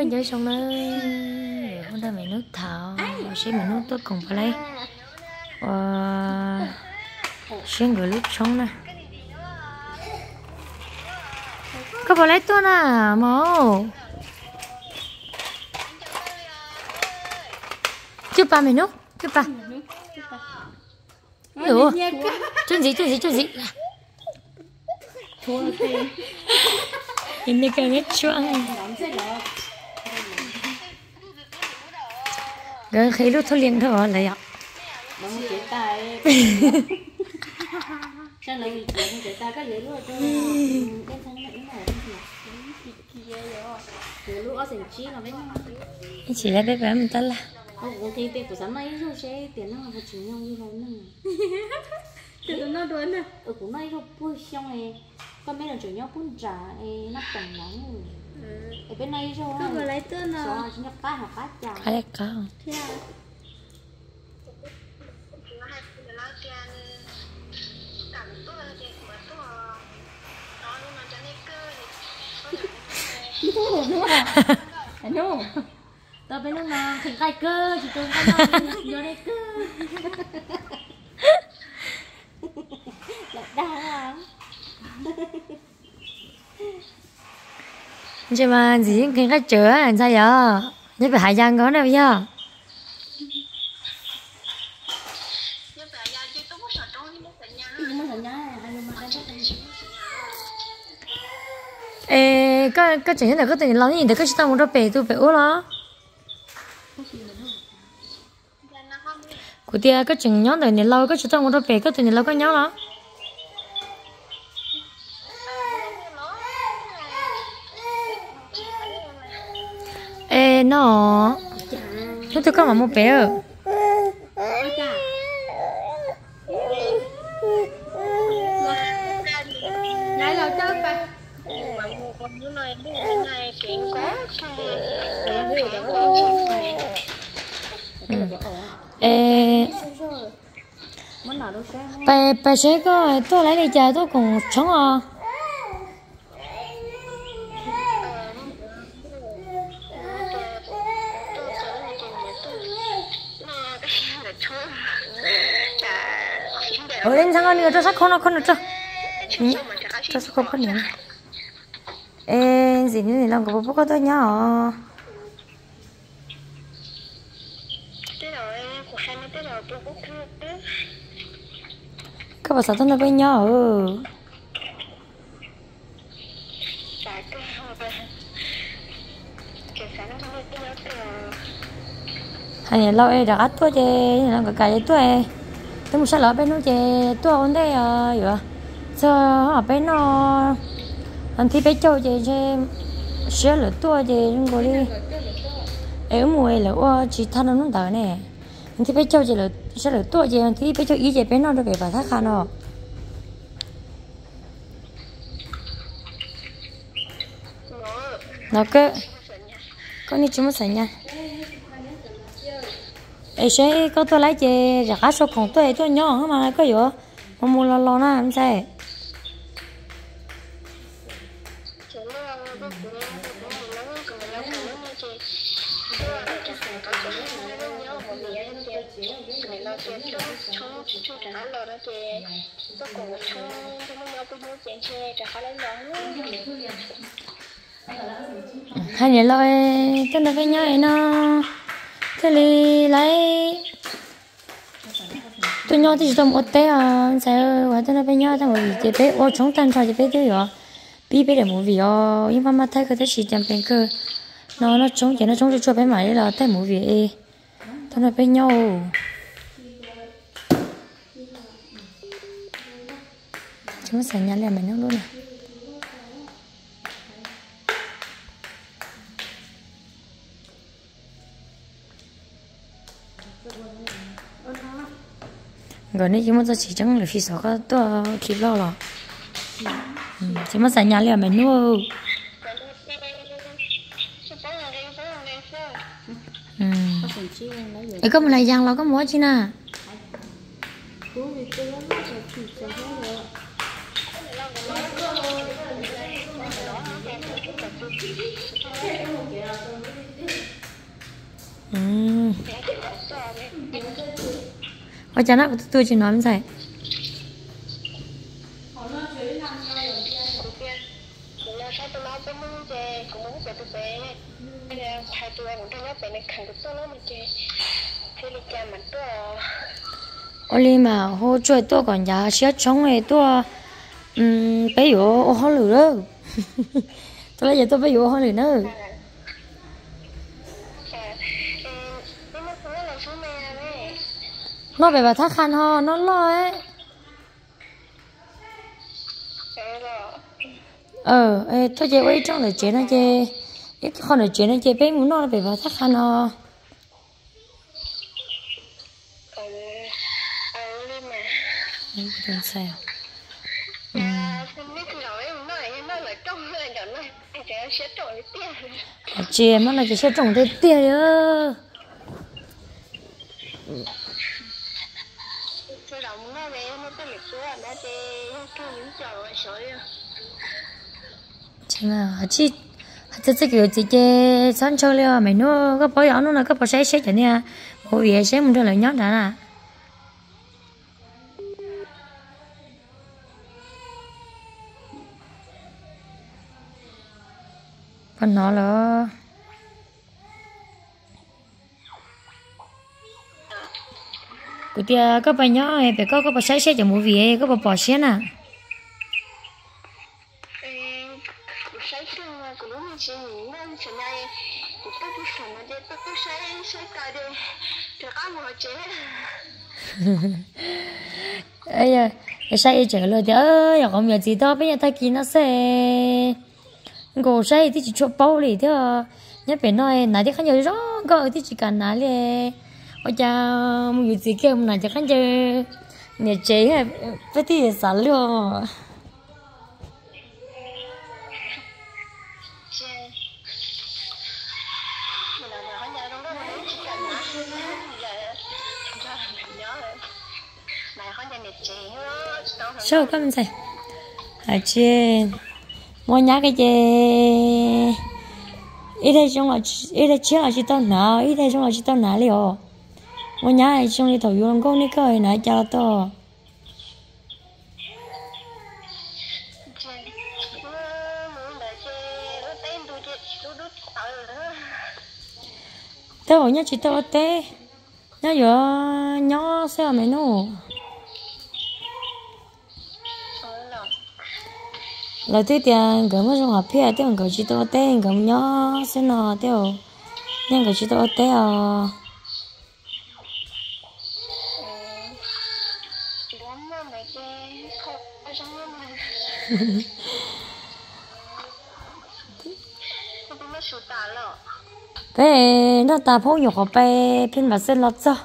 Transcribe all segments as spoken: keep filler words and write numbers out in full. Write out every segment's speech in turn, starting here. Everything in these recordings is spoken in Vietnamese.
lên chơi xong nữa hôm nay mày nước thảo sẽ mày nước tôi cùng phải lấy và sẽ gửi lúc xong nè có phải lấy tôi nè màu chụp ba mày nước chụp ba ủa chuyện gì chuyện gì chuyện gì ini kaget cuang cái khí lúc thôi liền thôi lại ạ chỉ là bé bé mình ta là thì bé của sáng nay rồi sẽ tiền nó là chịu nhau như vậy nè nó đuổi nè ở cũng nay rồi bôi xong này con mấy lần chửi nhau cũng trả nắp tổng nóng ở bên này rồi con vừa lấy tên à rồi chúng nhập cá hoặc cá chả ai cá thế à anh nhung tao bên lúc nào thỉnh khai cơ chỉ tôi có nói vô đây cơ lại đau lắm nhưng mà gì cái cách chữa làm sao vậy như phải hải giang có đâu vậy ê cái cái chuyện này có tiền lâu như thế cái tao muốn ra bể tôi bể ố đó của tia cái chuyện nhóm đời này lâu cái chuyện tao muốn ra bể cái chuyện này lâu cái nhóm đó ê nó nó tôi có mà một bé ở này là chơi ba ê bà bà sẽ có tôi lấy đi chờ tôi cùng sống à ở đây sang ăn nữa cho sắc không nó không được cho cho sắc không có nữa ê gì nữa thì làm của bố có tôi nhá các bà sao tôi nói với nhau ừ hay là lâu ấy đã ăn tôi chơi làm cái cái tôi tôi muốn sao lỡ bên nó chơi tôi ổn đây à vậy giờ ở bên nó anh thì bên châu chơi chơi sẽ lỡ tôi chơi rồi đi ở mùa là ô chỉ thân nó đỡ nè anh thì bên châu chơi lỡ sẽ lỡ tôi chơi anh thì bên châu ý chơi bên nó được về bà thác khăn nó nó cứ con đi chúng nó sẵn nha ấy sẽ có tôi lấy chơi giả sốของtôi tôi nhỏ mà có gì mà mua lo lo na làm sao hai người lo tôi nói với nhau nó thế thì lấy tôi nhau thì tôi một té à sao vậy tôi nói với nhau thằng người chỉ biết ô chúng ta cho chỉ biết chứ rồi biết biết được một việc nhưng mà mà thấy cái thứ gì chẳng bên cơ nó nó chúng chỉ nó chúng cho bé mày là thấy một việc tôi nói với nhau chúng sẽ nhắn lại mình luôn này rồi nếu chúng ta chỉ chẳng là phi sáu cái tôi kịp lo rồi chúng ta sẽ nhả liền mình nuôi ấy có một lần giang lo có múa chứ nè ở cha nó tôi chỉ nói vậy ôi mà hồ chơi tôi còn giá xé trống này tôi um, bé dụ ô hoa lửa đó tôi lấy giờ tôi bé dụ ô hoa lửa nữa nó về bà thác khăn ho nó lo ấy ờ ê, tôi chơi ấy trong là chế nó chơi ít con là chế nó chơi bé muốn nó về bà thác khăn ho không sao ừ. Chị mà là chị sẽ trồng tới tiền nữa chị mà chị chị chị kiểu chị chị sáng chơi liền mày nó có bảo nó là có bảo say say cho nè bảo vệ say mình rồi lại nhót đã nè còn nó là cái tia có bao nhiêu ấy phải có có bao say say cho mua về có bao bỏ xe nè ấy à cái say chở rồi thì ơi giờ còn việc gì đó bây giờ thay kia nó sẽ cô say thì chỉ cho bao lì thế à nhớ phải nói nãy thì khán giả rõ có thì chỉ cần nói là ôi cha một gì kia mà cho khán giả nhà chế hay phải thì xả luôn sao các bạn thấy hả chị mua nhá cái gì ít đây trong là ít đây chưa là chỉ tao nào ít đây trong là chỉ tao nào liệu mua nhá này trong đi thầu dùng công đi coi này cho to tao nhá chỉ tao té nhá giờ nhá sao mày nô là tôi tiền cái mấy trong học phía tôi còn chỉ tôi tên còn nhỏ xin nó tiêu nhưng còn chỉ tôi tên à bé nó ta phong nhục học bé phiên bản xin lót cho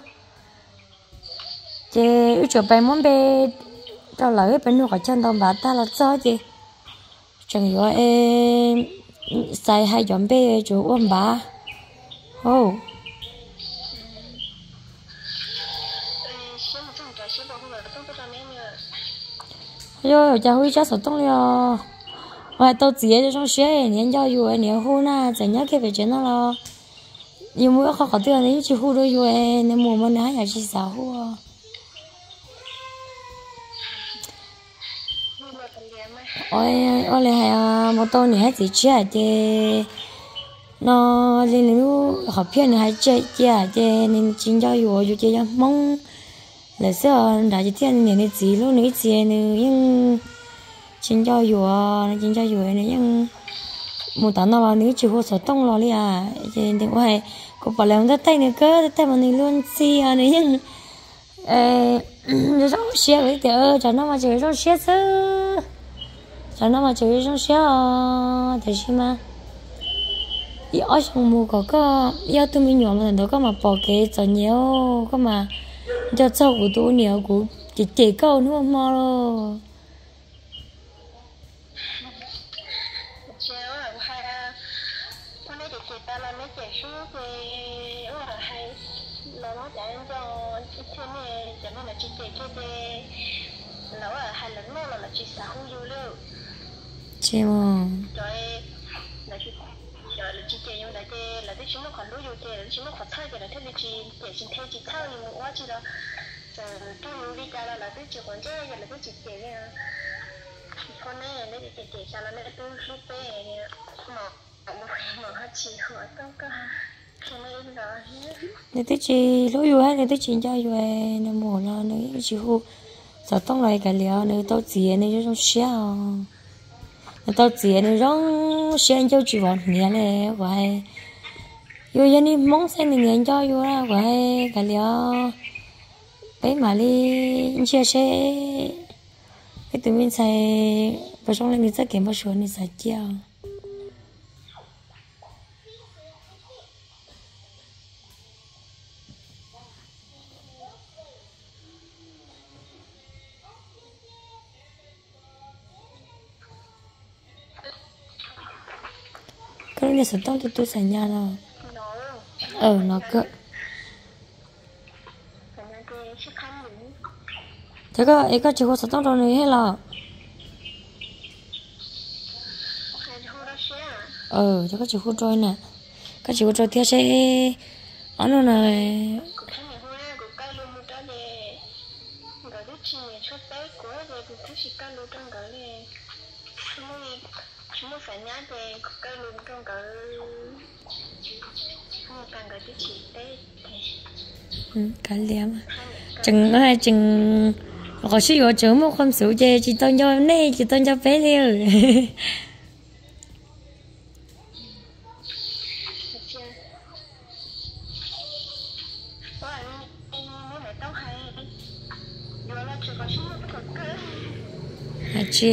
chị ước cho bé muốn bé tao lấy bé nuôi ở chân tao bà ta lót cho chị chẳng có em xài hai chọn bé chỗ ôm bà ô rồi cha huy cha sợ tông liao ngoài tao chỉ cho trong xe nên cho dù em nếu hôn à chẳng nhớ cái về chuyện đó lo nhiều mũi khó có tiền đấy chỉ hôn đôi dù em nên mùa mưa nắng nhà chỉ xả hôn ôi ôi là hay một tô này hay chỉ chơi chơi nó lên lúc học phiên này hay chơi chơi chơi nên chính cho dù dù chơi mong là sao đã chỉ tiền này này chỉ lúc này chơi này nhưng chính cho dù chính cho dù này nhưng một tháng nào nữa chỉ có số tông lo đi à chơi thì ngoài có bảo là tay nữa cơ tay mà này luôn xì à này nhưng rồi xong xe cái tiểu cho nó mà chơi rồi xe chứ cho nó mà chơi trong xe thì gì mà ý ở trong mù có có yêu tụi mình nhỏ mà nó có mà bỏ cái cho nhiều có mà cho cháu của tôi nhiều của chỉ chỉ câu nữa mà lo chị mà trong đi cha là tôi chỉ còn chơi giờ là tôi chỉ chơi nha con này nó để để cha là nó tôi lúc bé nha mà mà mà hết chỉ hỏi tôi có cái này rồi nếu tôi chỉ lối yêu hay nếu tôi chỉ cho yêu nếu mồ là nếu chỉ hú giờ tông lại cái liệu nếu tôi chỉ nếu trong xe nếu tôi chỉ nếu trong xe cho chỉ vào nhà này vậy yêu dân đi mong xem mình nhận cho yêu ra vậy cái liệu ấy mà đi chia sẻ cái tụi mình xài vào trong này mình sẽ kiếm bao số này xài chia cái này sẽ tao tụi tôi xài nhà nào ờ nó cỡ thế có ấy có chịu khó tao rồi này hay là ờ thế có chịu khó rồi nè có chịu khó rồi theo sẽ ở nó này ừ, cả liếm chừng ai chừng có sử dụng chữ một không sử dụng chỉ tôi cho này chỉ tôi cho bé liêu à chị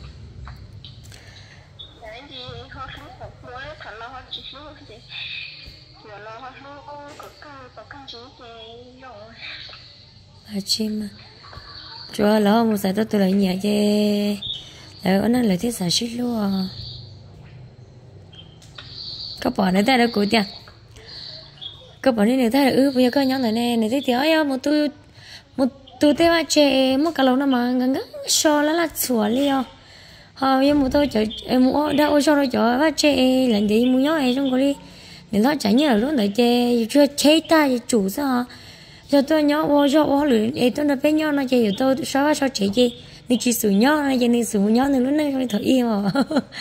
à chị mà chúa lỡ một giải tôi tôi lại nhẹ chứ lại ở nó lại thiết giải shit luôn các bạn này ta đã cố tiền các bạn này người ta đã ư bây giờ các nhóm này nè này thấy thiếu một tôi một tôi thấy mà trẻ một cái lâu nào mà ngắn ngắn so là là sủa liao họ bây một tôi chở em mua đã ôi cho nó chở và trẻ lần gì mua nhóc này trong cái đi nên nó chẳng nhớ luôn đấy chơi chưa chơi ta thì chủ sao giờ tôi nhớ ô cho ô lưỡi ấy tôi nói bé nhớ nó chơi tôi sao sao chơi gì nên chỉ sử nhớ này chơi nên sử nhớ nên lúc này không thở im mà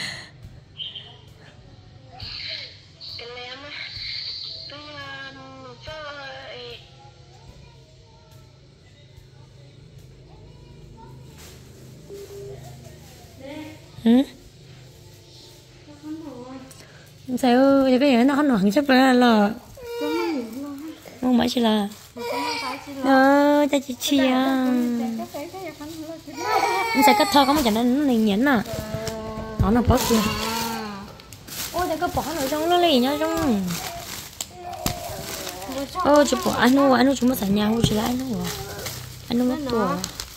ừ sao cái gì nó nó hẳn sắp ra là không phải chỉ là ờ cha chị chia anh sẽ cắt thơ có một trận nó liền nhẫn à nó là bớt kìa ôi đây có bỏ ở trong nó liền nhá trong ôi chụp bỏ anh nuôi anh nuôi chúng nó xả nhau chỉ là anh nuôi anh nuôi mất tuổi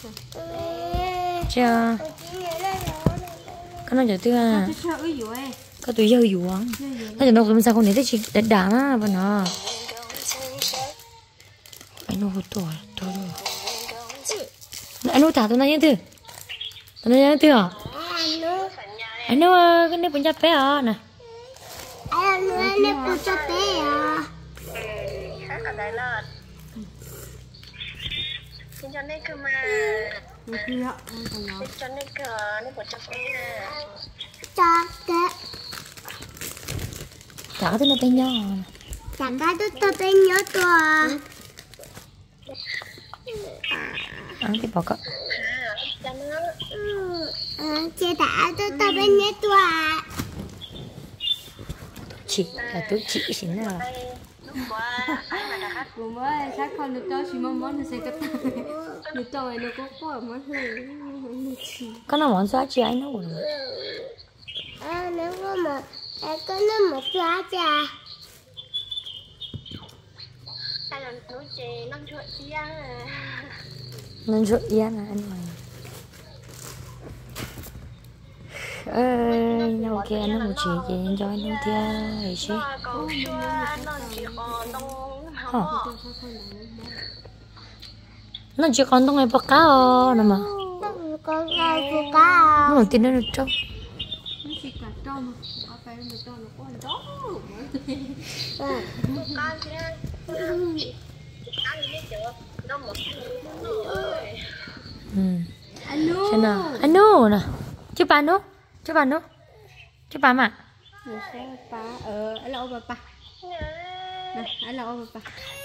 chưa cái nó giờ tư à có tụi dâu dụ á nó giờ nó cũng sao không để chị đánh đá á và nó anh nuôi tuổi tuổi anh nuôi thả tụi nó như thế tụi nó như thế à anh nuôi cái này cũng chắc bé à nè anh nuôi cái này cũng chắc bé à khác ở đây là xin cho nên cơ mà xin cho nên cơ nó cũng chắc bé à chắc bé cả cái nó tay nhỏ chả cái tôi tôi tay nhỏ tuổi ăn cái bọc á chị đã tôi tôi bên nhé tuổi chị là tôi chị xin nào bố mới chắc con được cho chỉ mong món nó sẽ cắt được tôi nó có có món hơi có nào món xóa chị anh nó buồn à nếu mà có nó một xóa chà hay là nuôi chè năm chuột chia nên chuột chia là anh mày ơi nhau kia nó một chỉ gì cho anh đâu kia ấy chứ hả nó chỉ còn tông này bạc cá à nè mà con gai của cá nó tin nó được trâu nó chỉ cả trâu mà có phải nó trâu nó có đó con kia ăn đi chưa Ừ. Xem nào, anh nu nè, chụp bạn nu, chụp bạn nu, chụp bạn mà. Ba, ờ, anh là ông bà. Nè, anh là ông bà.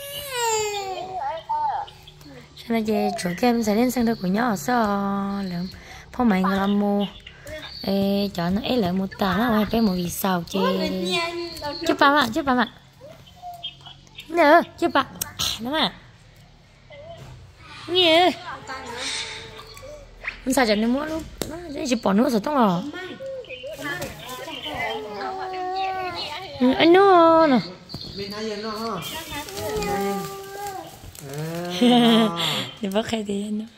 Cho nên về chuột kem sẽ lên sân thượng của nhỏ sao lượng phong mày người làm mù, ê cho nó ấy lại một tà nó hay bé một vì sao chứ, chụp bạn mà, chụp bạn mà, nè, chụp bạn, nó mà, nghe. Không sao cho nên mua luôn, nó chỉ bỏ nữa rồi tao rồi. Anh nó nè. Mình hay nó ha. Để bắt khai thì anh nó.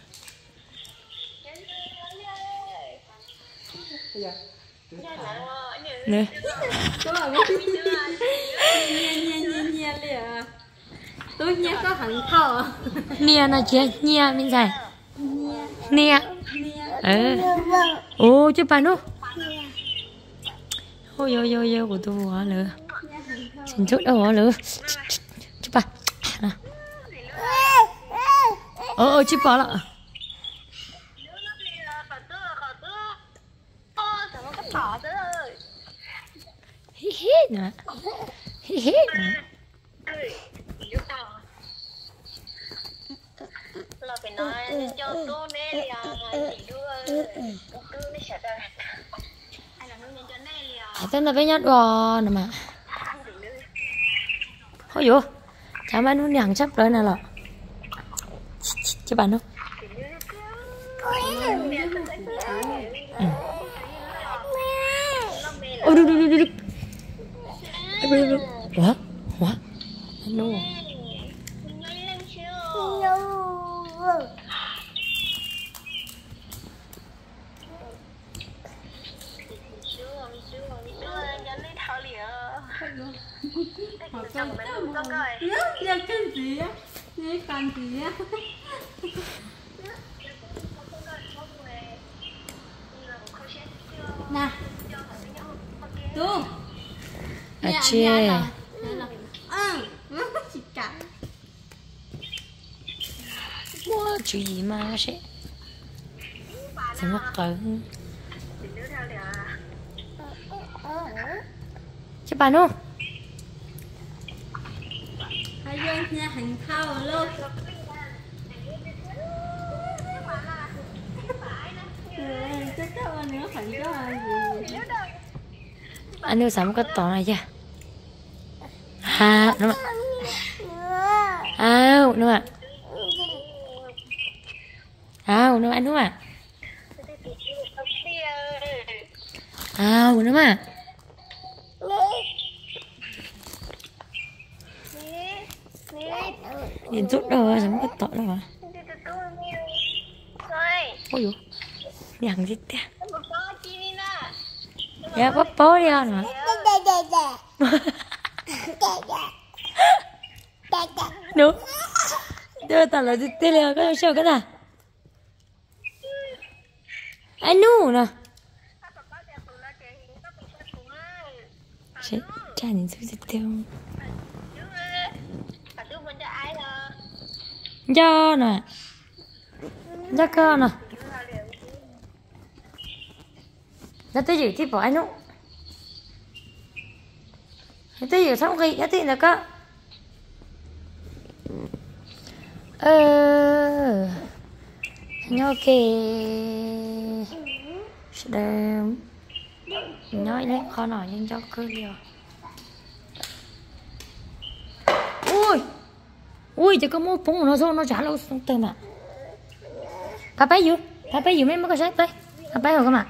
Nè. Tôi nghe có hẳn thò. Nia nó chia, nia mình dài. Nia. Ừ. Ô chứ bà nó. Ôi ôi ôi ôi của tôi quá lửa. Xin chút đâu quá lửa. Chứ bà. Ờ ờ chứ bà lạ. Hi hi nè. Hi hi nè. Là phải nói cho tôi nè là chỉ đưa đưa nó sẽ đời hay là nó nên cho nè là Tên là bé nhát bò nè mà. Ôi dồi, chả mấy nó nhàng chấp rồi nè lọ. Chứ bà nó. Ôi đu đu đu đu. Ủa? Ủa? Anh đâu rồi? Họ con con coi. Nhớ cái gì á? Nhớ con gì á? Nè. Tu. À chê. Ừ, chị cả. Wow, chú ý mà sẽ. Sẽ mất cỡ. Chứ bà nó. Hai dân nha hành thao luôn. Chắc các bạn nữa phải có gì. Anh yêu sắm cái tỏ này chưa? À, đúng rồi. À, đúng rồi. À, đúng rồi, anh đúng rồi. À, đúng rồi. Nhìn chút đâu sắm cái tỏ đâu mà. Ôi dồi. Nhàng gì thế? Dạ, bóp bố đi con hả? Đúng. Đưa tao là tê leo cái sao cái nào? Anh nu nè. Chết, cha nhìn xuống dịch tiêu. Do nè. Do cơ nè. Nó tới dự thì bỏ anh nu. Nó tới dự xong khi, nó tới là có. Ờ. Nhớ kì. Để nói lên khó nói nhưng cho cơ liều. Ui. Ui chứ có mua phúng nó rồi nó trả lâu xong tên mà. Cà bấy dữ. Cà bấy dữ mấy mới có sách tới. Cà bấy rồi cơ mà.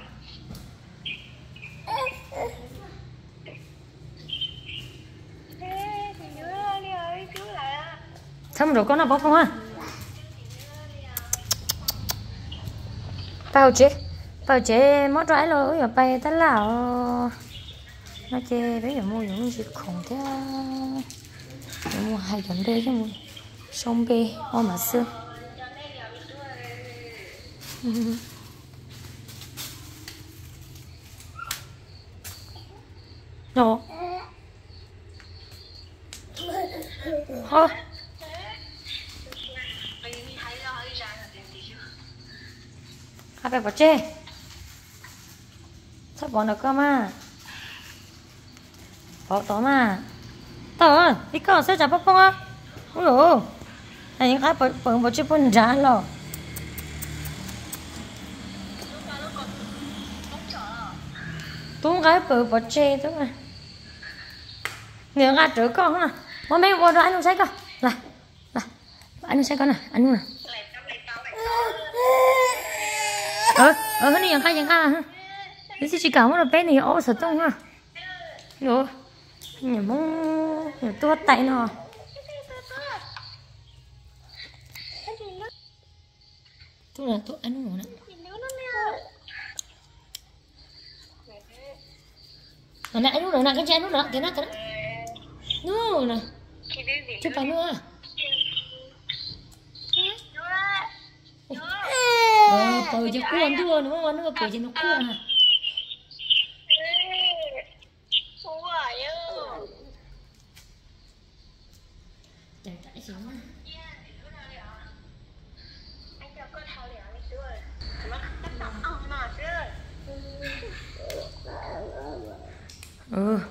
Xong rồi con nó bóc không ha? Bao chế. Bao chế mất rãi rồi. Ở bay tất là nó chê bây giờ mua những gì khủng thế. Mua hai dọn đê chứ mua sông bê ô mà xương. Nó Hơ hai bé bỏ chê sắp bỏ được cơ mà bỏ tỏ mà tỏ đi có sẽ chả bóc không á ôi dồi này những cái bỏ bỏ bỏ chê bún giá lò tung cái bỏ bỏ chê tức là những cái trước con à bố mẹ bỏ đồ anh không thấy con là là anh không thấy con nè anh luôn nè ờ ờ cái này những cái những cái là cái gì chỉ cảm ơn bé này ô sợ tung ha rồi nhà mông nhà tua tay nó tôi là tôi anh ngủ nè nè anh ngủ nè cái chân nó cái nó cái nó nè chụp ảnh nữa ờ bơi cho cuốn thua đúng không nó bơi cho nó cuốn hả chạy chạy xuống mà ừ